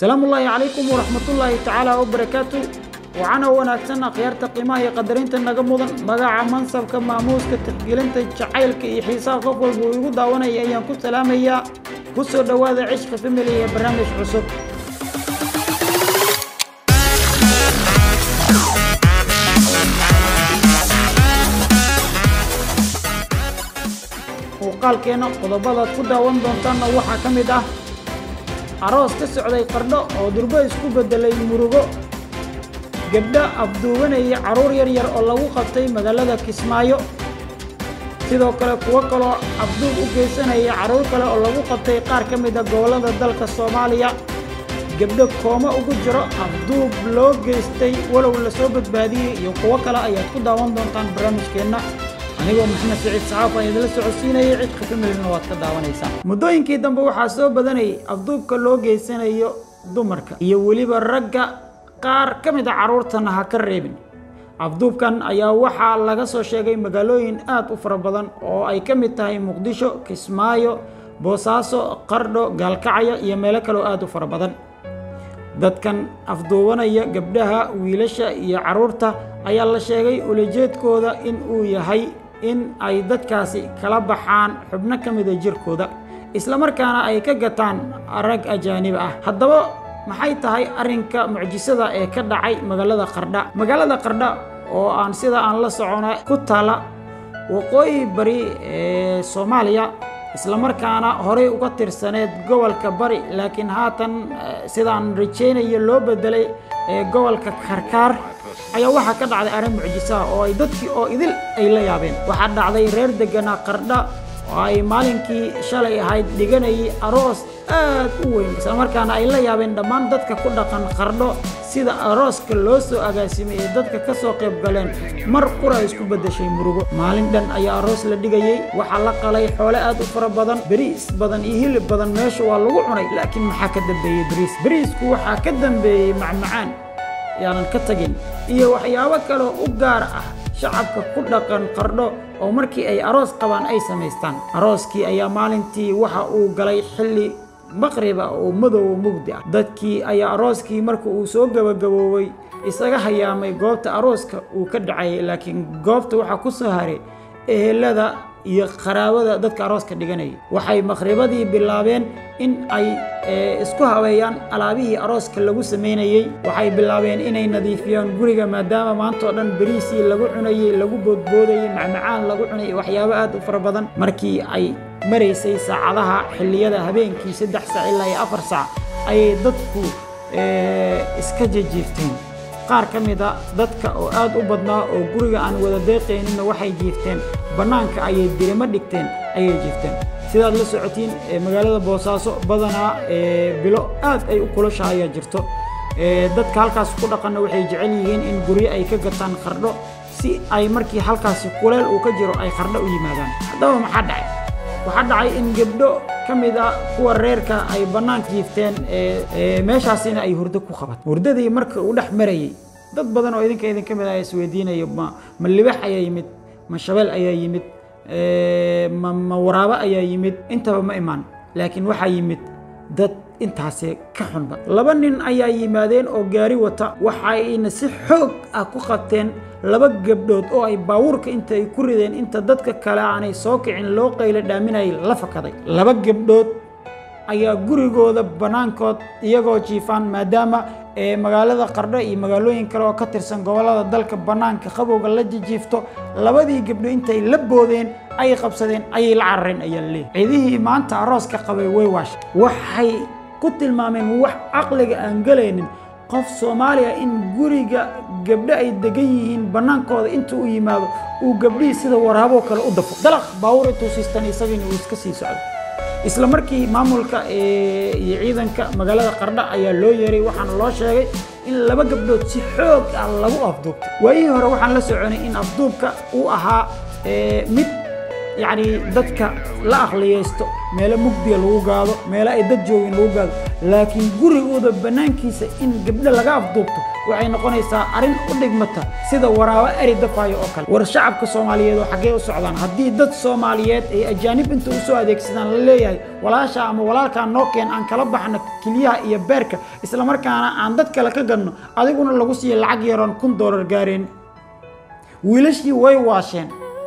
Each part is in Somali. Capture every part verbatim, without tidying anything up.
السلام الله عليكم ورحمة الله تعالى وبركاته. وعنا وناكسنا خيارة قيمة قدرين تنقمضا مقاع منصب كماموس كتقيلين تجعيل كي حساب غفل ويقود داوانا ايام كل سلام هي كسر دواذا عشق فيميلي برنامج عصب. وقال كينا قضبالات كدا وندونتانا وحا كميدا عروس كسعودي قردو oo durba isku bedelay murugo gabdha afduubanay caruur yar yar oo lagu qabtay magaalada Kismaayo sidoo kale kuwa kale afduub u geysanay caruur kale oo lagu qabtay qaar kamid ah gobolada dalka Soomaaliya gabdho kooma ugu jiro afduub loo geystay walow la soo badbaadiyay iyo kuwa kale ayaa ku daawan doontaan barnaamijkeena anigoo maxamed saciid saxaaf ay idin socodsiinayay cid khidmada waad ka daawanaysaa muddooyinkii dambe waxaa soo badanay afduubka loo geysanayo dumarka iyo waliba ragga qaar kamid ah caruurtana ha ka reebin afduubkan ayaa waxaa laga soo sheegay magaalooyin aad u fara badan oo ay kamid tahay Muqdisho Kismaayo Boosaaso Qardho Gaalkacyo iyo meelo kale oo aad u fara badan dadkan afduubanaya gabdhaha wiilasha iyo caruurta ayaa la sheegay ulejeedkooda in uu yahay in ay dadkaasi kala baxaan xubno kamid ah jirkooda isla markaana ay ka gataan rag ajaanib ah haddaba maxay tahay arinka mucjisada ee ka dhacay magaalada Qardha magaalada Qardha oo aan sida aan la soconay ku taala waqooyi bari ee Soomaaliya isla markaana hore uga tirsaneed gobolka bari laakiin haatan sida aan rajeynayo loo bedelay ee gobolka Karkaar ayaa waxa ka dhacday arin mucjiso oo ay dadkii oo idil ay la yaabeen waxa dhacday reer degana Qardha oo ay maalinkii shalay ahayd dhiganay aroos aad u weyn isla markaana ay la yaabeen dhammaan dadka ku dhaqan Qardho sida arooska loo soo agaasimay dadka ka soo qayb galeen mar qura isku bedeshay murugo maalin dhan ayaa aroos la dhigayay waxa la qalay xoolo aad u fara badan bariis badan iyo hilib badan meesha waa lagu cunay laakiin maxaa ka dambeeyay bariis bariisku waxa ka dambeeyay macmacaan yaanan ka tagin iyo waxyaabo kale u gaar ah shacabka ku dhaqan Qardho oo markii ay aroos qabaan ay sameystaan arooskii ayaa maalintii waxa uu galay xilli maqriba oo madow mugdi ah dadkii ayaa arooskii markii uu soo gabagaboobay isaga hayaamay goobta arooska uu ka dhacay laakiin goobta waxa ku soo haray ehelada iyo qaraabada dadka arooska dhiganay waxay maqribadii bilaabeen in ay isku habeeyaan alaabihii arooska lagu sameeyay waxay bilaabeen inay nadiifiyaan guriga maadaama maanta oo dhan bariisi lagu cunayay lagu boodbooday macmacaan lagu cunay waxyaabo aad u fara badan markii ay mareysay saacadaha xilliyada habeenkii saddex saac ilaa afar saac ay dadku iska jiifteen qaar kamid ah dadka oo aad u badnaa oo guriga aan wada deeqeenin waxay jiifteen banaanka ayay dirimo dhigteen ayay jiifteen sidaad la socotiin magaalada Boosaaso badanaa bilo aad ay u kulashahay jirto dadka halkaas ku dhaqana waxay jecel yihiin in guriga ay ka gataan Qardho si ay markii halkaas kuleel uu ka jiro ay Qardho u yimaadaan haddaba maxaa dhacay waxa dhacay in gabdho kamid ah kuwa reerka ay banaanka jiifteen ee meeshaasina ay hurdo ku qabat hurdadii marka uu dhex marayay dad badan oo idinka idin kamid ah is weydiinayo ma ma libax ayaa yimid ma shabeel ayaa yimid ee ma waraaba ayaa yimid intaba ma iman laakiin waxa yimid dad intaas ka xunba laba nin ayaa yimaadeen oo gaari wata waxayna si xoog ah ku qabteen laba gabdhood oo ay baawurka inta ay ku rideen inta dadka kale aanay soo kicin loo qayl dhaaminay la fakaday laba gabdhood ayaa gurigooda banaankood iyagoo jiifaan maadaama ee magaalada Qardho iyo magaalooyin kale oo ka tirsan gobolada dalka banaanka qabowga la jiifto labadii gabdho intay la boodeen ay qabsadeen ay la carareen ayaa leeyahay ciidihii maanta arooska qabay way waash waxay ku tilmaameen wax aqliga aan galaynin qof Soomaaliya in guriga gabdho ay degan yihiin banaankooda inta uu yimaado uu gabdhii sida waraabo kale u dafo dalaq baawur intuu siistan isagina uu iska sii socdo isla markii maamulka ee ciidanka magaalada Qardho ayaa loo yeeray waxaan loo sheegay in laba gabdhood si xoog ah lagu afduubto waayii hore waxaan la soconay in afduubka uu ahaa ee mid يعني دتك لا أخليستو ميلا مقدية لو قادو ميلا أي دت جوين لو قادو لكن قري أودا بنانكيسا إن قبل لغا أفضوبتو waxay noqonaysaa arin u dhigmata sida waraabo eri dafaayo oo kale war shacabka Soomaaliyeed oo xagee u socdaan hadii dad Soomaaliyeed ay ajaanib inta u soo adeegsadaan la leeyahay walaasha ama walaalka noo keen aan kala baxno kiliyaha iyo beerka isla markaana aan dad kale ka ganno adiguna lagu siiyo lacag yaroon kun dollar gaareen wiilashii way waasheen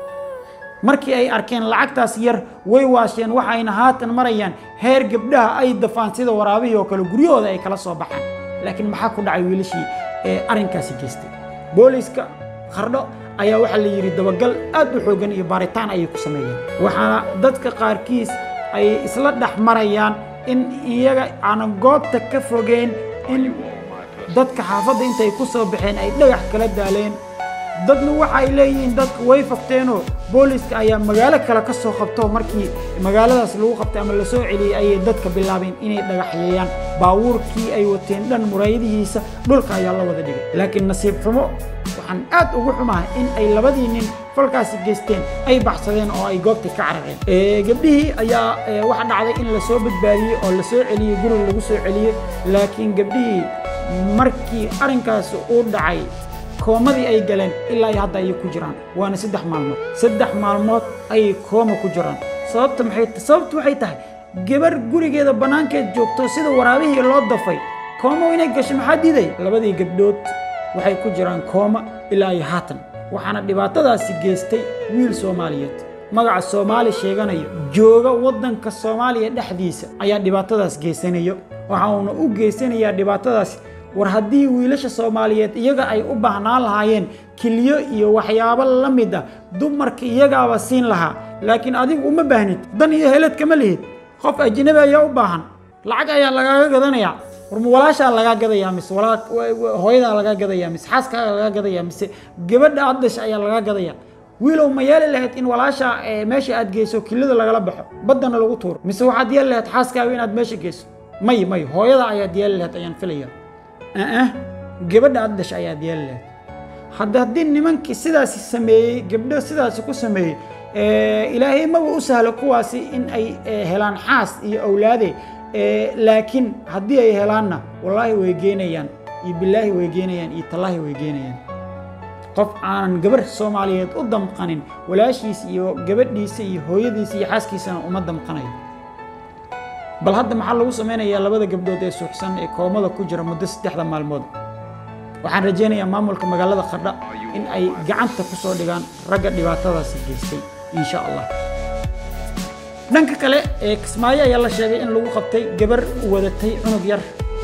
markii ay arkeen lacagtaas yar way waasheen waxayna haatan marayaan heer gabdhaha ay dafaan sida waraabihii oo kale guryahooda ay kala soo baxaan laakiin maxaa ku dhacay wiilashii ee arinkaasi geystay booliska Qardho ayaa waxa la yiri dabagal aad u xoogan iyo baaritaan ay ku sameeyeen waxaana dadka qaarkiis ay isla dhaxmarayaan in iyaga aan goobta ka fogeen in dadka xaafadda intay ku soo baxeen ay dhagax kala daaleen dadna waxay leeyihiin dadku way fagteeno booliska ayaa magaalo kale ka soo qabto markii magaaladaas lagu qabtay ama la soo celiyay ay dadka bilaabeen inay dhagaxyeeyaan baawurkii ay wateen dhan muraayadihiisa dhulka ayaa la wada dhigay laakiin nasiib xumo waxaan aad ugu xumahay in ay labadii nin falkaasi geysteen ay baxsadeen oo ay goobta ka carareen ee gabdhihii ayaa waxa dhacday in la soo badbaadiyay oo la soo celiyay guriga lagu soo celiyay laakiin gabdhihii markii arinkaas uu dhacay koomadii ay galeen ilaa ay hadda ay ku jiraan waana saddex maalmood saddex maalmood ay kooma ku jiraan sababta maxay sababtu waxay tahay gabar gurigeeda banaankeed joogto sida waraabihii loo dafay kooma inay gasho maxaa diiday labadii gabdhood waxay ku jiraan kooma ilaa ay haatan waxaana dhibaatadaasi geystay wiil Soomaaliyeed magaca Soomaali sheeganayo jooga wadanka Soomaaliya dhexdiisa ayaa dhibaatadaas geysanayo waxaana u geysanayaa dhibaatadaas war haddii wiilasha Soomaaliyeed iyaga ay u baahnaan lahaayeen kiliyo iyo waxyaabo la mid ah dumarka iyagaaba siin lahaa laakiin adigu uma baahnid dan iyo helad kama lihid qof ajnabi ayaa u baahan lacag ayaa laga gadanayaa war walaasha laga gadayaa mis walaal hooyada laga gadayaa mis xaaska laga gadayaa mis gabadha adesh ayaa laga gadayaa wiilow ma yeeli lahayd in walaasha meesha aad geyso kilida lagala baxo badana lagu tuuro mis waxaad yeeli lahayd xaaskaaga inaad meesha geyso may may hooyada ayaa yeeli lahayd ayaan filayaa آه gabadha adesh ayaa yeelay hadda hadii nimankii sidaas sameeyay gabdho sidaas ku sameeyay ee ilaahay ma uu sahlo kuwaasi in ay helaan xaas iyo awlaade ee laakiin hadii ay helaanna wallahi way geenayaan iyo billahi way geenayaan iyo tallahi way geenayaan qof aan gabar Soomaaliyeed u damqanin walaashiis iyo gabadhiisa iyo hooyadiisa iyo xaaskiisa uma damqanayo bal hadda maxaa lagu sameeyaa labada gabdhood ee suuxsan ee koomada ku jira muddo saddexda maalmood waxaan rajaynayaa maamulka magaalada Qardho in ay gacanta ku soo dhigaan ragga dhibaatadaas geystay insha Allah dhanka kale ee Kismaayo ayaa la sheegay in lagu qabtay gabar wadatay cunug yar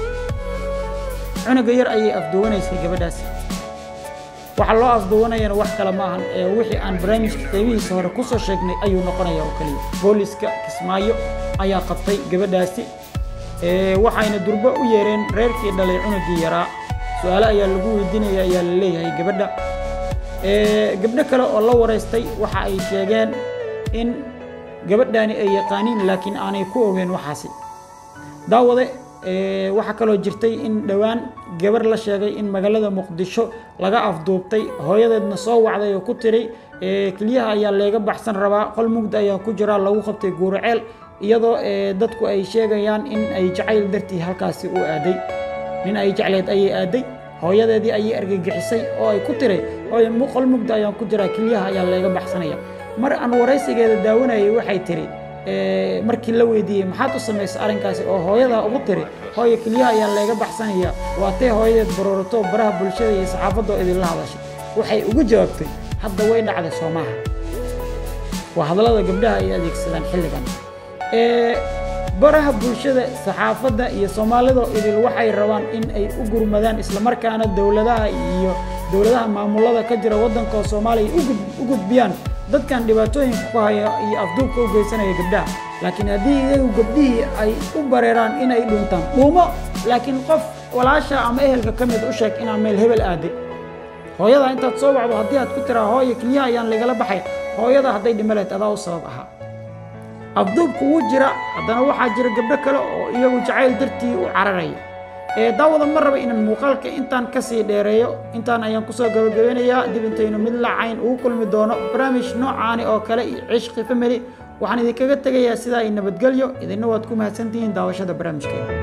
cunug yar ayay afduwanaysay gabadhaas waxa loo afduwanayna wax kale ma ahan ee wixii aan barnaamijka qeybihiisa hore ku soo sheegnay ayuu noqonayaa oo kaliya booliska Kismaayo ayaa qabtay gabadhaasi ee waxayna durba u yeereen reerkii dhalay cunugii yaraa su'aalo ayaa lagu weydiinayaa ayaa la leeyahay gabadha ee gabdho kale oo la wareystay waxa ay sheegeen in gabadhaani ay yaqaaniin laakiin aanay ku ogeyn waxaasi daawade ee waxa kale oo jirtay in dhawaan gabar la sheegay in magaalada Muqdisho laga afduubtay hooyadeedna soo wacday oo ku tiray ee kaliyaha ayaa leega baxsan rabaa qol mugd ayaa ku jira lagu qabtay Guuraceel iyadoo dadku ay sheegayaan in ay jacayl dartii halkaasi u aaday nin ay jacleed ay aaday hooyadeedii ay argagixisay oo ay ku tiray hooyo muqal mugda ayaan ku jira kaliyaha ayaa leega baxsanaya mar aan wareysigeeda daawanayay waxay tiri ee markii la weydiiyay maxaad u sameysay arinkaasi oo hooyada ugu tiri hooyo kaliyaha ayaa leega baxsanaya waatay hooyadeed baroorato baraha bulshada iyo saxaafadda idin la hadashay waxay ugu jawaabtay hadda way dhacday Soomaha waa hadalada gabdhaha ay adeegsadaan xilligan ee baraha bulshada saxaafadda iyo Soomaalida idil waxay rabaan in ay u gurmadaan isla markaana dawladaha iyo dawladaha maamulada ka jira wadanka Soomaaliya u gudbiyaan dadkan dhibaatooyinka ku haya iyo afduubka u geysanaya gabdhaha laakiin hadii iyagu gabdhihii ay u bareeraan in ay dhuntaan dhuumo laakiin qof walaasha ama ehelka kamid u sheeg in aan meel hebel aaday hooyada intaad soo wacdo hadii aad ku tiraa hooyo kaliya ayaan lagala baxay hooyada haday dhimaleed adaa u sabab aha afduubku wuu jira haddana waxaa jira gabdho kale oo iyagu jacayl dartii u cararaya ee daawada ma raba inaan muuqaalka intaan ka sii dheereeyo intaan ayaan kusoo gabagabeynayaa dib intaynu mid lacayn ugu kulmi doono barnaamij noocaani oo kale iyo cishqi family waxaan idinkaga tegayaa sidaa ay nabadgelyo idinna waad ku mahadsantihiin daawashada barnaamijkeena